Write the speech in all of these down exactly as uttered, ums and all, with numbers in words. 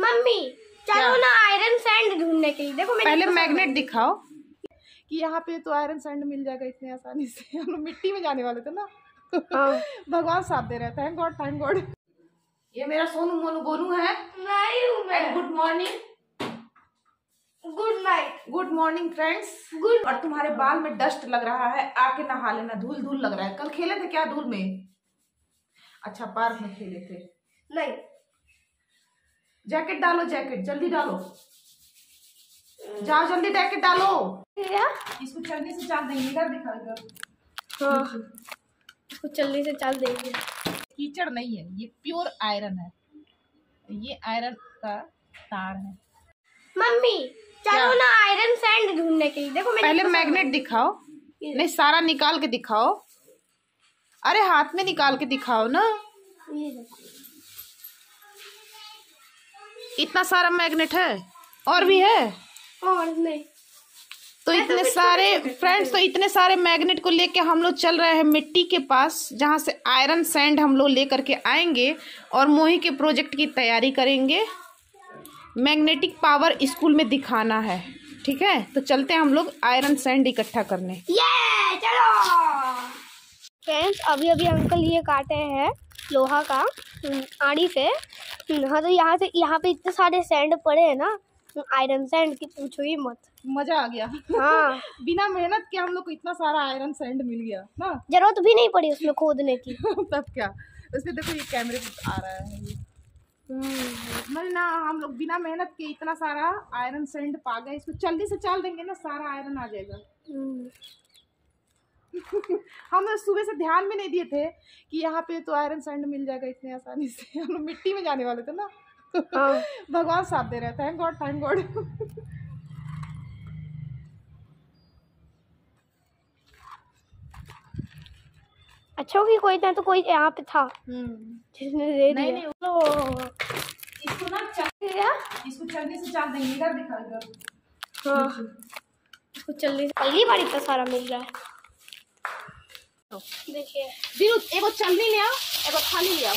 Mummy चलो ना iron sand ढूंढने के लिए। देखो पहले मैग्नेट दिखाओ कि यहाँ पे तो आयरन सैंड मिल जाएगा इतने आसानी से। हम लोग मिट्टी में जाने वाले थे ना। हाँ। भगवान साथ दे रहे हैं। Thank god thank god. ये मेरा सोनू मोनू गोनू है। नहीं हूँ मैं। Good morning, good night, good morning friends. Good. और तुम्हारे बाल में डस्ट लग रहा है, आके नहा लेना। धूल धूल लग रहा है। कल खेले थे क्या धूल में? अच्छा पार्क में खेले थे। नहीं, जैकेट डालो, जैकेट जल्दी डालो, जाओ जल्दी जैकेट डालो। इसको चलने से चाल देंगे। इधर दिखा, इधर। हाँ, इसको चलने से चाल देंगे। कीचड़ नहीं है, ये प्योर आयरन है। ये आयरन का तार है। मम्मी चलो ना आयरन सैंड ढूंढने के लिए। देखो पहले मैग्नेट दिखाओ। नहीं सारा निकाल के दिखाओ। अरे हाथ में निकाल के दिखाओ ना। ये देखो, इतना सारा मैग्नेट है। और भी है? और नहीं तो इतने सारे फ्रेंड्स, तो इतने सारे मैग्नेट को लेके हम लोग चल रहे हैं मिट्टी के पास, जहाँ से आयरन सैंड हम लोग लेकर के आएंगे और मोही के प्रोजेक्ट की तैयारी करेंगे। मैग्नेटिक पावर स्कूल में दिखाना है, ठीक है? तो चलते हैं हम लोग आयरन सैंड इकट्ठा करने। ये चलो फ्रेंड्स, अभी अभी अंकल ये काटे हैं लोहा का आड़ी से। हाँ, तो यहाँ से यहाँ पे इतने सारे सैंड पड़े हैं ना, आयरन सैंड की पूछो ही मत। मजा आ गया। हाँ। बिना मेहनत के हम लोग को इतना सारा आयरन सैंड मिल गया ना। जरूरत भी नहीं पड़ी उसमें खोदने की। तब क्या, उसमें देखो ये कैमरे पे आ रहा है ये। मतलब ना हम लोग बिना मेहनत के इतना सारा आयरन सैंड पा गए। इसको जल्दी से चाल देंगे ना, सारा आयरन आ जाएगा। हम लोग सुबह से ध्यान में नहीं दिए थे कि यहाँ पे तो आयरन सैंड मिल जाएगा इतने आसानी से। हम लोग मिट्टी में जाने वाले थे ना। हाँ। भगवान साथ दे रहे हैं। Thank god thank god. अच्छा कि कोई था, तो कोई यहाँ पे था जिसने दे दिया। नहीं, नहीं, तो इसको ना चल, इसको चलने से चाल देंगे। इधर दिखा, इधर। हाँ, इसको चलने से पहली बार इतना सारा मिल रहा है। देखिए बीरू, एगो चलनी ले आओ, एगो थाली ले आओ।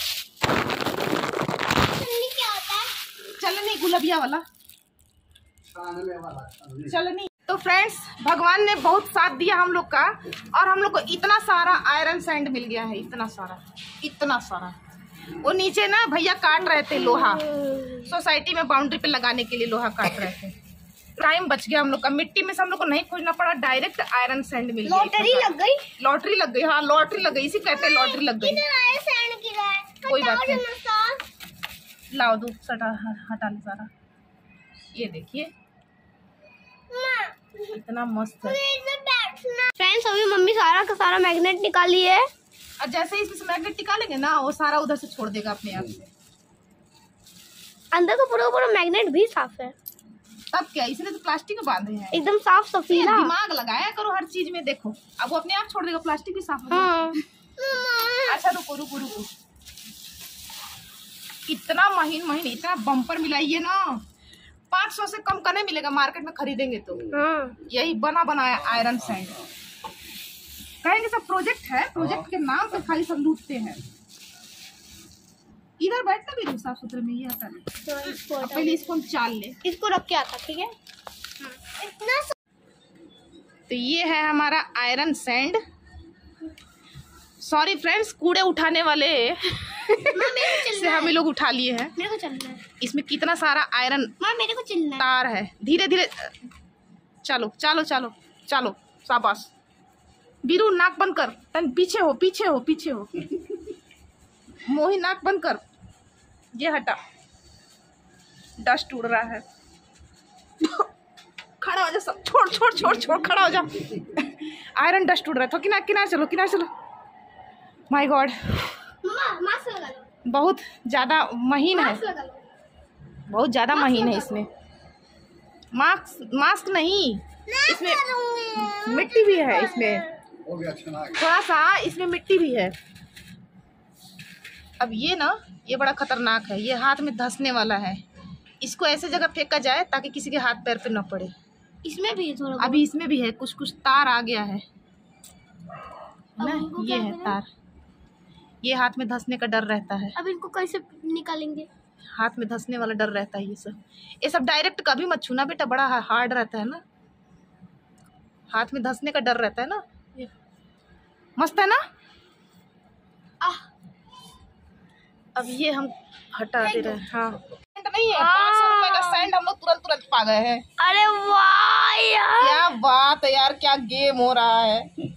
चलनी क्या होता है? चलनी गुलबिया वाला चलनी। तो फ्रेंड्स, भगवान ने बहुत साथ दिया हम लोग का, और हम लोग को इतना सारा आयरन सैंड मिल गया है। इतना सारा, इतना सारा। वो नीचे ना भैया काट रहे थे लोहा, सोसाइटी में बाउंड्री पे लगाने के लिए लोहा काट रहे थे। टाइम बच गया हम लोग का। मिट्टी में से हम लोग को नहीं खोजना पड़ा, डायरेक्ट आयरन सैंड मिल गया। लॉटरी लग गई। लॉटरी लग गई। हाँ लॉटरी लग गई, इसी कहते हैं लॉटरी लग गई। कोई बात नहीं, लाओ दो सटा हटा लो सारा। ये देखिए इतना मस्त है। फ्रेंड्स, अभी मम्मी सारा का सारा मैग्नेट निकाली है, और जैसे ही इसमें से मैग्नेट निकालेंगे ना, वो सारा उधर से छोड़ देगा अपने आप से। अंदर तो पूरा पूरा मैग्नेट भी साफ है। तब क्या, इसलिए तो प्लास्टिक में बांधे हैं। एकदम साफ सफीला। दिमाग लगाया करो हर चीज में। देखो अब वो अपने आप छोड़ देगा, प्लास्टिक भी साफ हो जाएगा। हाँ। अच्छा रुको रुको रुको, इतना महीन महीन इतना बम्पर मिला ये ना, पाँच सौ से कम का नहीं मिलेगा मार्केट में खरीदेंगे तो। हाँ। यही बना बनाया आयरन सैंड। कहेंगे सब प्रोजेक्ट है, प्रोजेक्ट के नाम पे खाली सब लूटते हैं। इधर बैठना भी साफ सुथरे में। ये आता है, पहले इसको हम चाल ले। इसको रख के आता, ठीक है? इतना तो ये है हमारा आयरन सैंड। सॉरी फ्रेंड्स, कूड़े उठाने वाले से हम लोग उठा लिए हैं। मेरे को चलना है। इसमें कितना सारा आयरन मेरे को चलना है। तार है। धीरे धीरे चलो चलो चलो चलो, शाबाश। बीरू नाक बंद कर, तन पीछे हो पीछे हो पीछे हो। मोही नाक बंद कर, ये हटा, डस्ट उड़ रहा है। खड़ा हो जा सब, छोड़ छोड़ छोड़ छोड़, खड़ा हो जा। आयरन डस्ट उड़ रहा है। तो किनारे किनारे चलो, किनारे चलो। माय गॉड, बहुत ज्यादा महीन है, बहुत ज्यादा महीन है। इसमें मास्क मास्क नहीं, इसमें मिट्टी भी है। इसमें थोड़ा सा इसमें मिट्टी भी है। अब ये ना, ये बड़ा खतरनाक है। ये हाथ में धंसने वाला है। इसको ऐसे जगह फेंका जाए ताकि किसी के हाथ पैर पे न पड़े। इसमें भी थोड़ा, अभी इसमें भी है कुछ कुछ तार आ गया है ना। ये है तार, ये हाथ में धंसने का डर रहता है। अब इनको कैसे निकालेंगे? हाथ में धंसने वाला डर रहता है ये सब। ये सब डायरेक्ट कभी मत छूना बेटा, बड़ा हार्ड रहता है ना, हाथ में धंसने का डर रहता है ना। ये मस्त है ना। आह, अब ये हम हटा दे रहे हैं। हाँ नहीं है, पाँच सौ रुपए का सैंड हम लोग तुरंत तुरंत पा गए हैं। अरे वाह यार, क्या बात है यार, क्या गेम हो रहा है।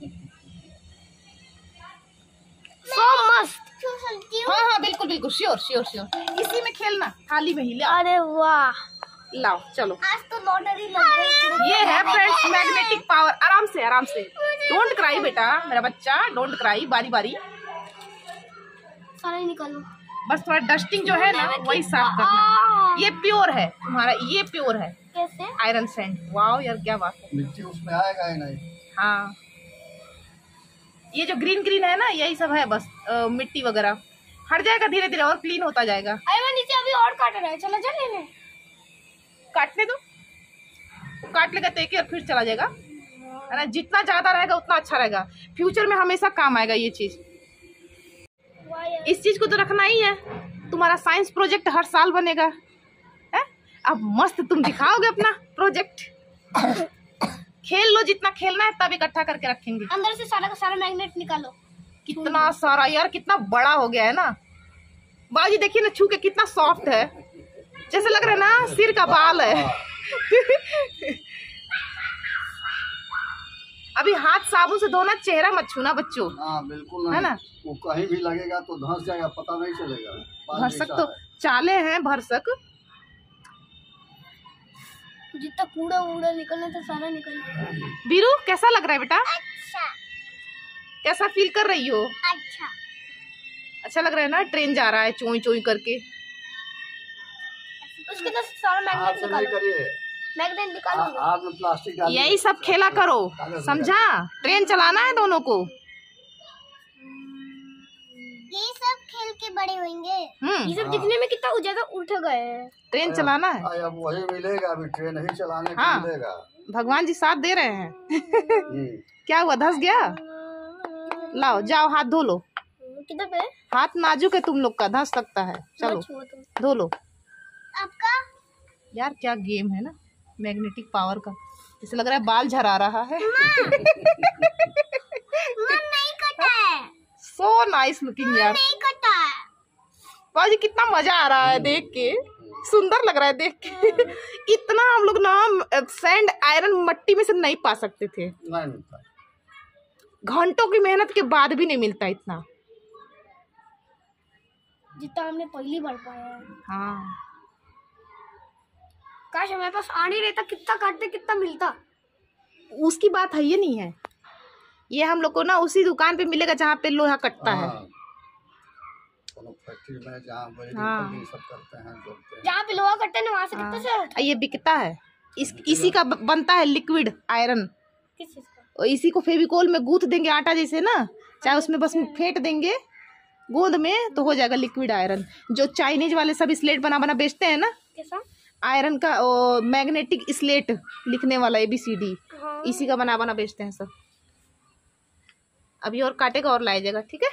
सो मस्त। हाँ हाँ बिल्कुल बिल्कुल, श्योर श्योर श्योर, इसी में खेलना, थाली में ही ले। अरे वाह, लाओ चलो। आज तो लॉटरी लग गई। ये है फ्रेंड्स मैग्नेटिक पावर। आराम से आराम से, डोंट क्राई बेटा, मेरा बच्चा डोंट क्राई, बारी बारी सारा निकालो। बस थोड़ा डस्टिंग जो है ना वही साफ करना। ये प्योर है तुम्हारा, ये प्योर है। कैसे? Iron sand. वाओ यार क्या बात है। मिट्टी उसमें आएगा ही नहीं। हाँ ये जो ग्रीन ग्रीन है ना यही सब है बस, आ, मिट्टी वगैरह हट जाएगा धीरे धीरे और क्लीन होता जाएगा। अरे मैं नीचे अभी और काट रहा है, चला जा लेने। काटने दो, काट लेगा तो एक और फिर चला जाएगा है ना। जितना ज्यादा रहेगा उतना अच्छा रहेगा, फ्यूचर में हमेशा काम आएगा ये चीज। इस चीज को तो रखना ही है, तुम्हारा साइंस प्रोजेक्ट हर साल बनेगा है। अब मस्त तुम दिखाओगे अपना प्रोजेक्ट। खेल लो जितना खेलना है, तब इकट्ठा करके रखेंगे। अंदर से सारा का सारा मैग्नेट निकालो। कितना सारा यार, कितना बड़ा हो गया है ना। बाजी देखिए ना, छू के कितना सॉफ्ट है, जैसे लग रहा है ना सिर का बाल है। अभी हाथ साबुन से धोना, चेहरा मत छूना बच्चों। हाँ बिल्कुल नहीं, है ना। वो कहीं भी लगेगा तो धंस जाएगा, पता नहीं चलेगा। भरसक तो चाले हैं, भरसक। जितना कूड़ा वूड़ा निकलना था सारा निकल गया। बीरू कैसा लग रहा है बेटा? अच्छा। कैसा फील कर रही हो? अच्छा। अच्छा लग रहा है ना, ट्रेन जा रहा है चोई चोई करके। उसके अंदर सारा मैग्नेट निकालो, मैग्नेट निकालो। हाथ में प्लास्टिक डाल, यही सब खेला करो, समझा? ट्रेन चलाना है दोनों को। ये सब खेल के बड़े होंगे। हम्म, ये सब दिखने में कितना ज्यादा उठ गए हैं। ट्रेन चलाना है। अब वही मिलेगा, अभी ट्रेन ही चलाने को हाँ। मिलेगा। भगवान जी साथ दे रहे हैं। हम्म। क्या हुआ, धस गया? लाओ जाओ हाथ धो लो। किधर पे? हाथ नाजुक है तुम लोग का, धस सकता है। चलो धो लो। आपका यार क्या गेम है ना मैग्नेटिक पावर का, जैसे लग रहा है बाल झरा रहा है। नहीं कटा है। सो नाइस लुकिंग यार। नहीं कटा है। बाजी कितना मजा आ रहा है देख के, सुंदर लग रहा है देख के। इतना हम लोग ना सैंड आयरन मट्टी में से नहीं पा सकते थे, नहीं मिलता, घंटों की मेहनत के बाद भी नहीं मिलता इतना, जितना हमने पहली बार पाया है। हाँ काश हमारे पास आ नहीं रहता, कितना काटते कितना मिलता। उसकी बात है ये नहीं है, ये हम लोग को ना उसी दुकान पे मिलेगा जहाँ पे लोहा कटता है। हाँ। फैक्ट्री में जहाँ वेल्डिंग हाँ। वेल्डिंग सब करते हैं, जोड़ते हैं। जहाँ पे लोहा कटता है ना वहाँ से कितना से हाँ, ये बिकता है, इस इसी का ब- बनता है लिक्विड आयरन। किस चीज का? और इसी को फेविकोल में गूंथ देंगे आटा जैसे ना, चाहे उसमें बस फेंट देंगे गोंद में तो हो जाएगा लिक्विड आयरन। जो चाइनीज वाले सब स्लेट बना बना बेचते हैं ना, कैसा? आयरन का मैग्नेटिक स्लेट लिखने वाला ए बी सी डी, हाँ। इसी का बना बना बेचते हैं सब। अभी और काटेगा और लाया जाएगा, ठीक है।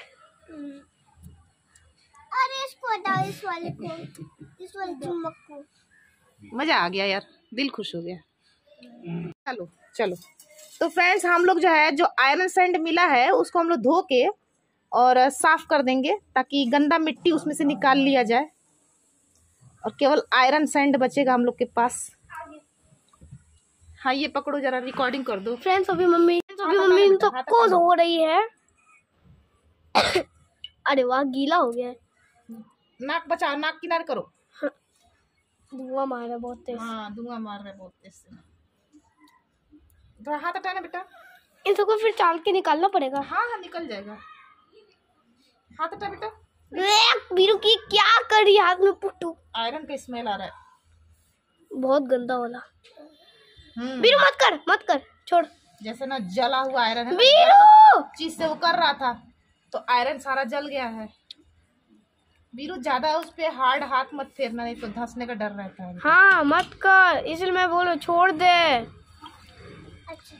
अरे इसको हटाओ, इस वाले को, इस वाले चुम्बक को। मजा आ गया यार, दिल खुश हो गया। चलो चलो, तो फ्रेंड्स हम लोग जो है जो आयरन सैंड मिला है उसको हम लोग धो के और साफ कर देंगे ताकि गंदा मिट्टी उसमें से निकाल लिया जाए और केवल आयरन सैंड बचेगा हम लोग के पास। हाँ ये पकड़ो जरा, रिकॉर्डिंग कर दो। फ्रेंड्स अभी मम्मी अभी मम्मी इन सबको धो रही है। अरे वाह गीला हो गया है। नाक बचाओ, नाक किनारे करो। धुआं मार रहा है बहुत तेज। हाँ धुआं मार रहा है बहुत तेज से। थोड़ा हाथ हटाना बेटा। इन सबको फिर चाल के निकालना पड़ेगा। हाँ हाँ निकल जाएगा, हाथ हटा बेटा। बीरू की क्या कर रही है हाथ में पुट्टू? आयरन का स्मेल आ रहा है बहुत गंदा वाला। हम्म, बीरू मत कर मत कर, छोड़। जैसे ना जला हुआ आयरन है ना, बीरू चीज से वो कर रहा था तो आयरन सारा जल गया है। बीरू ज्यादा उस पे हार्ड हाथ मत फेरना, नहीं तो धंसने का डर रहता है। हाँ मत कर, इसलिए मैं बोलो छोड़ दे। अच्छा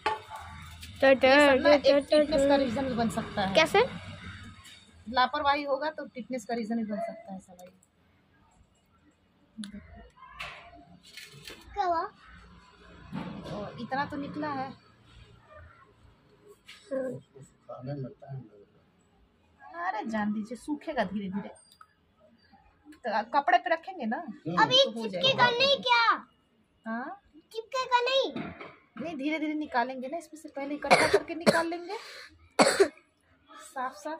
फिटनेस का रीजन भी बन सकता है। कैसे? लापरवाही होगा तो फिटनेस का रीजन भी बन सकता है ऐसा भाई। क्या हुआ? और इतना तो निकला है। खाने में टाइम लगेगा। अरे जान दीजिए, सूखेगा धीरे धीरे। तो कपड़े पे रखेंगे ना अभी तो हो चिपकेगा नहीं क्या? हाँ चिपकेगा नहीं? नहीं, धीरे धीरे निकालेंगे ना, इसमें से पहले इकट्ठा करके निकाल लेंगे साफ साफ,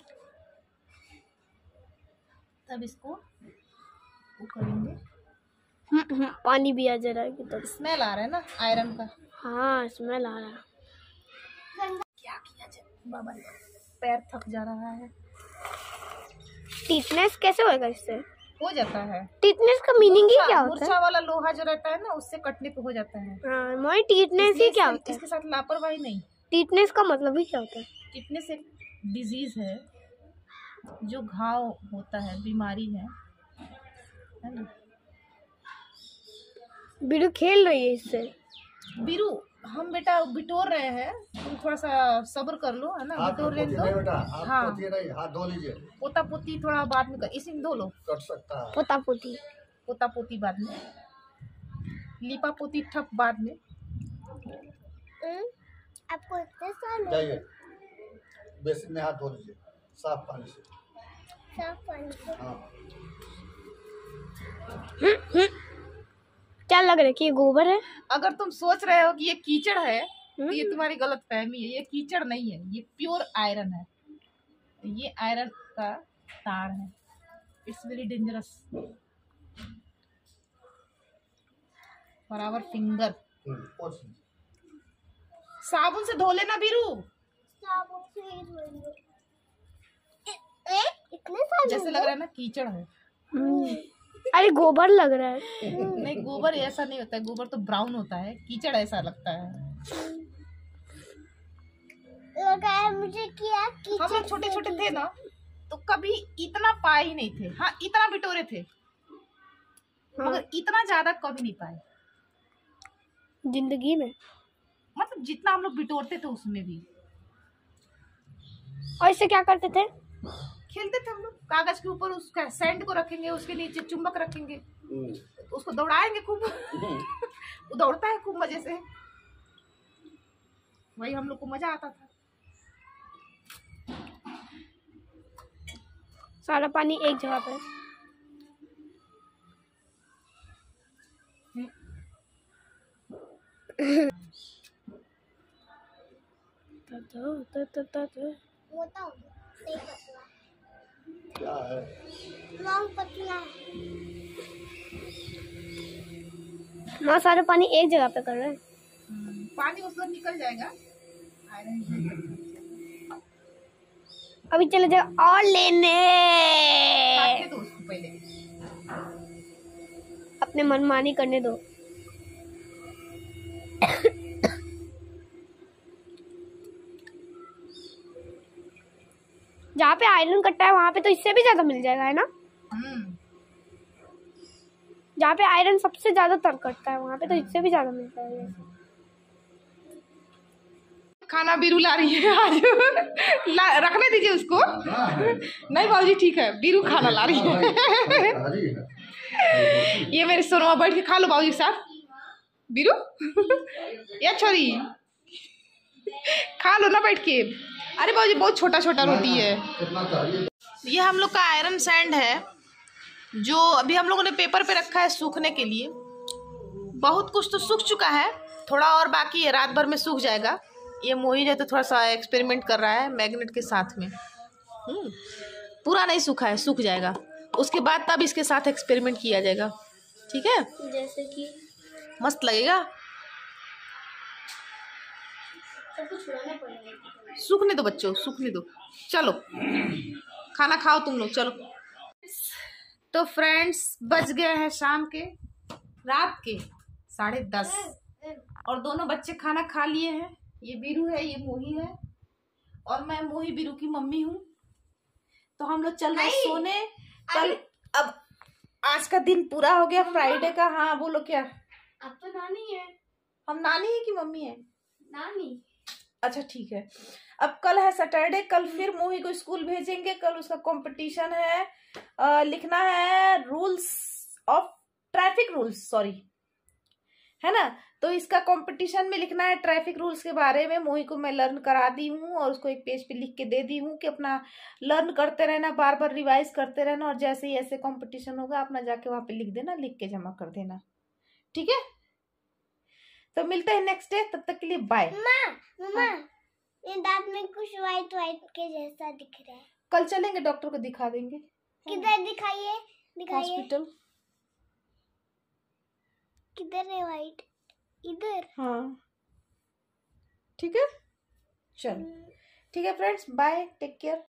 तब इसको वो करेंगे। पानी भी आ जा रहा है कि तब स्मेल आ रहा है ना आयरन का। हाँ स्मेल आ रहा है। क्या किया जाए बाबा, पैर थक जा रहा है। टीटनेस कैसे होएगा इससे? हो जाता है। टीटनेस का मीनिंग ही क्या होता मूर्छा वाला लोहा जो रहता है ना, उससे कटने पे हो जाता है। है? हाँ मोई टीटनेस ही क्या होता है? इसके साथ लापरवाही नहीं। टीटनेस का मतलब ही क्या होता है? टिटनेस एक डिजीज है जो घाव होता है, बीमारी है, है ना। बीरू खेल रही है इससे। बीरू, हम बेटा बिटोर रहे हैं, तुम थोड़ा सा सब्र कर लो, है ना। हाथ बिटोर में रहे पोती तो नहीं बेटा, हाथ हाँ। पोती नहीं, हाथ धो लीजिए। पोता पोती थोड़ा बाद में कर, इसी में धो लो। कट सकता है। पोता पोती पोता पोती बाद में, लिपा पोती ठप बाद में। आपको इतने साल जाइए बेसिन में हाथ धो लीजिए साफ पानी से। साफ पानी से हाँ क्या लग रहा है कि ये गोबर है? अगर तुम सोच रहे हो कि ये कीचड़ है तो ये तुम्हारी गलत फहमी है। ये कीचड़ नहीं है, ये प्योर आयरन है। ये आयरन का तार है। It's very dangerous for our finger. पोछ लीजिए। साबुन से धो लेना बीरू। साबुन से ही धोएंगे। ए, इतने साल जैसे लग रहा है ना कीचड़ है। अरे गोबर लग रहा है। नहीं, गोबर ऐसा नहीं होता है। गोबर तो ब्राउन होता है, कीचड़ ऐसा लगता है। लगा है मुझे किया हम लोग छोटे छोटे थे ना तो कभी इतना पाए ही नहीं थे। हाँ इतना बिटोरे थे, मगर इतना ज्यादा कभी नहीं पाए जिंदगी में। मतलब जितना हम लोग बिटोरते थे उसमें भी। और इससे क्या करते थे? खेलते थे हम लोग। कागज के ऊपर उसका सैंड को रखेंगे, उसके नीचे चुंबक रखेंगे, उसको दौड़ाएंगे खूब। वो दौड़ता है खूब मजे से, वही हम लोग को मजा आता था। सारा पानी एक जगह पे। क्या है? हाँ सारा पानी एक जगह पे कर रहे हैं। पानी उस वक्त निकल जाएगा। अभी चले जाओ और लेने। काटने दो उसको पहले। अपने मनमानी करने दो। जहाँ पे आयरन कटता है वहाँ पे तो इससे भी ज्यादा मिल जाएगा, है ना। हम्म जहाँ पे आयरन सबसे ज्यादा तर कटता है वहाँ पे तो इससे भी ज्यादा मिल जाएगा। खाना बीरू ला रही है आज। ला, रखने दीजिए उसको। नहीं बाबूजी ठीक है, बीरू खाना ला रही है। ये मेरे सोनवा बैठ के खा लो बाबूजी के साथ। बीरू या छोरी खा लो ना बैठ के। अरे बाबूजी बहुत छोटा छोटा रोटी है। ये हम लोग का आयरन सैंड है जो अभी हम लोगों ने पेपर पे रखा है सूखने के लिए। बहुत कुछ तो सूख चुका है, थोड़ा और बाकी है, रात भर में सूख जाएगा। ये मोहित है तो थोड़ा सा एक्सपेरिमेंट कर रहा है मैग्नेट के साथ में। हम्म पूरा नहीं सूखा है, सूख जाएगा उसके बाद तब इसके साथ एक्सपेरिमेंट किया जाएगा। ठीक है, जैसे कि मस्त लगेगा। सूखने दो बच्चों, सूखने दो। चलो खाना खाओ तुम लोग, चलो। तो फ्रेंड्स बज गए हैं शाम के, रात के साढ़े दस, और दोनों बच्चे खाना खा लिए हैं। ये बीरू है, ये मोही है, और मैं मोही बीरू की मम्मी हूँ। तो हम लोग चल रहे हैं सोने। कल अब आज का दिन पूरा हो गया फ्राइडे का। हाँ बोलो क्या। अब तो नानी है। हम नानी है कि मम्मी है? नानी। अच्छा ठीक है। अब कल है सैटरडे, कल फिर मोही को स्कूल भेजेंगे। कल उसका कंपटीशन है, आ, लिखना है rules of track traffic rules, sorry, है ना। तो इसका कंपटीशन में लिखना है ट्रैफिक रूल्स के बारे में। मोही को मैं लर्न करा दी हूँ और उसको एक पेज पे लिख के दे दी हूँ कि अपना लर्न करते रहना, बार बार रिवाइज करते रहना, और जैसे ही ऐसे कंपटीशन होगा अपना जाके वहां पे लिख देना, लिख के जमा कर देना, ठीक है। तो मिलते हैं नेक्स्ट डे, तब तक के लिए बाय। मम्मा, ये दांत में कुछ व्हाइट व्हाइट के जैसा दिख रहा है। कल चलेंगे डॉक्टर को दिखा देंगे। किधर दिखाइए, दिखाइए। हॉस्पिटल। किधर है व्हाइट? इधर। हाँ ठीक है, चल ठीक है फ्रेंड्स, बाय, टेक केयर।